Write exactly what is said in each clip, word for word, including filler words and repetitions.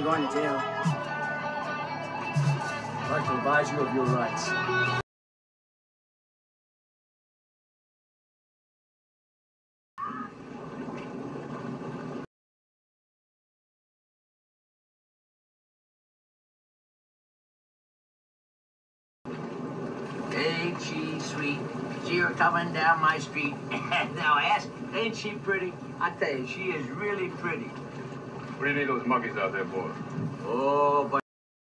ain't going to jail. I'd like to advise you of your rights. Ain't she sweet? See her coming down my street. Now ask, ain't she pretty? I tell you, she is really pretty. What do you need those monkeys out there for? Oh, but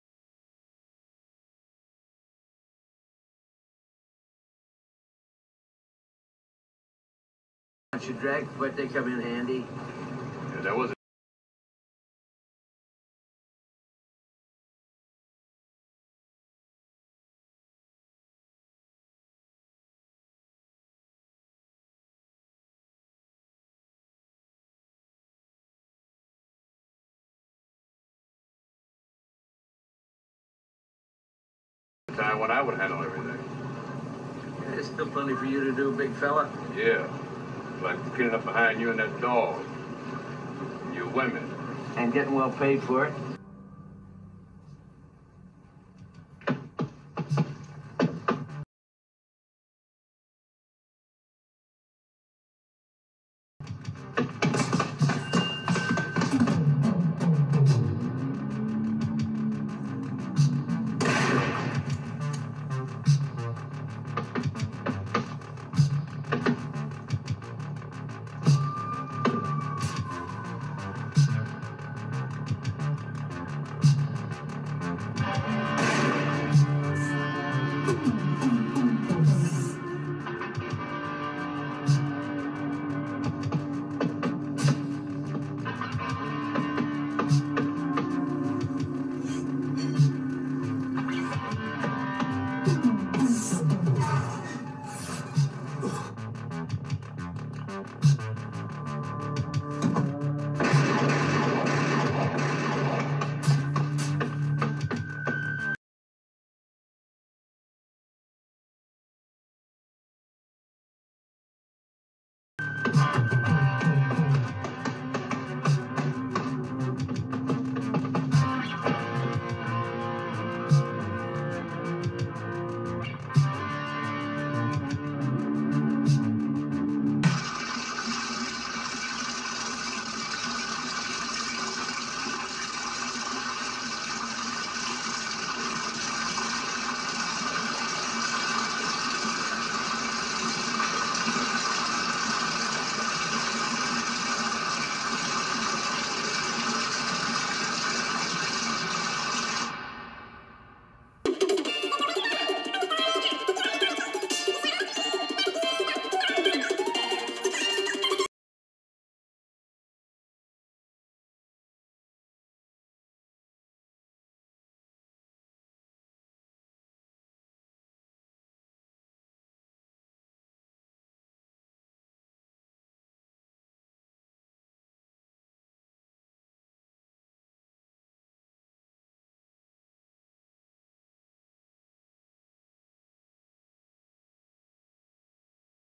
bunch of drag, but they come in handy. Yeah, that was time when I would handle everything. Yeah, there's still plenty for you to do, big fella. Yeah, like cleaning up behind you and that dog. And your women. And getting well paid for it.